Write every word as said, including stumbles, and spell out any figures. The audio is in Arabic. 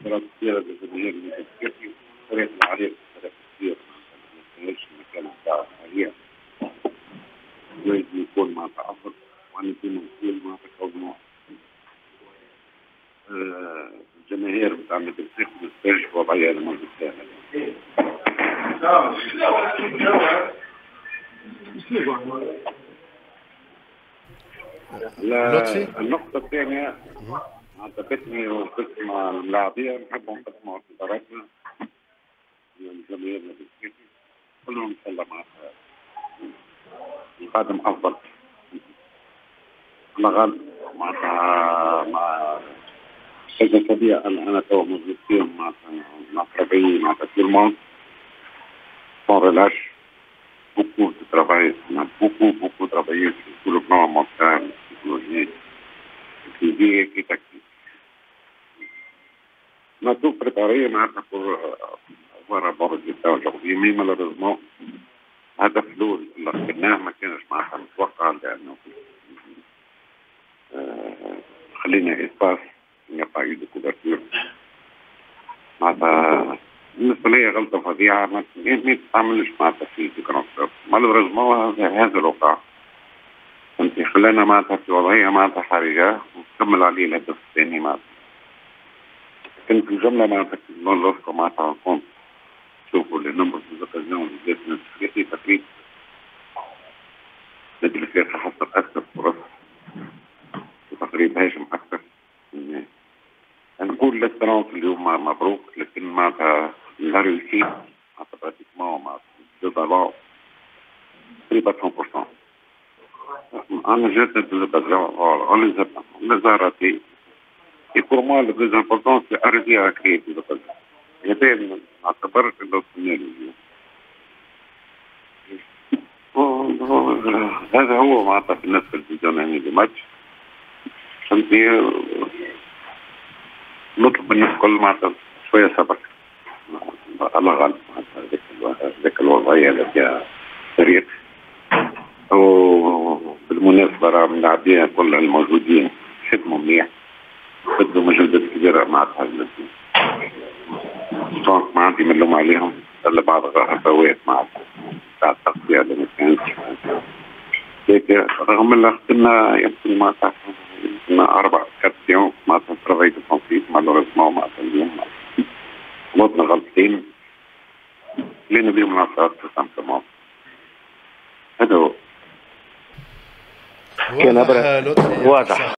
مباراة كثيرة للجماهير اللي بتكفي فريق العريق فريق كثير ما يستاهلش المكان بتاعه حاليا. لازم يكون مع تعصب وأن يكون مسؤول مع تكون الجماهير بتاع نادي الفريق ما تستاهلش وضعية اللي ما تستاهل. النقطة الثانية عجبتني وقسم اللاعبين نحب نقسموا اعتباراتنا الجماهير نادي كلهم ان شاء الله معناتها القادم افضل. انا غالب معناتها مع كذا طبيعة انا انا تو موجود فيهم معناتها مع فريقي معناتها كل الموند سون ريلاش beaucoup de travail, on a beaucoup, beaucoup travaillé sur tout le plan mental, psychologique, physique et tactique. On a tout préparé pour avoir un bon résultat aujourd'hui, mais malheureusement, هذا فلول اللي خدناه ما كانش معناتها متوقع لأنه خلينا إسباس il n'y a pas eu de couverture. معناتها بالنسبة لي غلطة فظيعة ما تتعملش معناتها في كونكتور مالوريزمون هذا الوقع. فهمتي خلانا معناتها في وضعية معناتها حرجة ونكمل عليه الهدف الثاني معناتها. لكن في الجملة معناتها نون لوسكو معناتها نكون شوفوا لي نمبر في الأوكازيون اللي جات من السكرتي تقريبا نادي الفريق حصل أكثر فرص وتقريبا هاجم أكثر. نقول للسلام اليوم مبروك لكن معناتها لا ريوسي معناتها براتيكمون معناتها دو بالون تقريبا مية بالمية. أنا جات دو بالون on les a on les a ratés et pour moi le plus important c'est arriver à créer des occasions. هذا نعتبر انه اليوم هذا هو معناتها بالنسبة للفيزيوناني للماتش. فهمتي نطلب من الكل معناتها شوية صبر. الله غالب معناتها ذيك الوضعية اللي فيها فريق. وبالمناسبة راه من اللاعبين كل الموجودين خدموا مليح بدوا مجهودات كبيرة معناتها دونك ما عندي ملوم عليهم إلا بعض الغفوات معناتها تاع التغطية اللي ما كانتش. لكن رغم اللي خدمنا يمكن معناتها أربع كاتيون معناتها ترافاي ديفونسيف مالوريزمون معناتها اليوم غلطنا غلطتين لينا بيهم العصار سامبلومون. هذا هو كان واضح.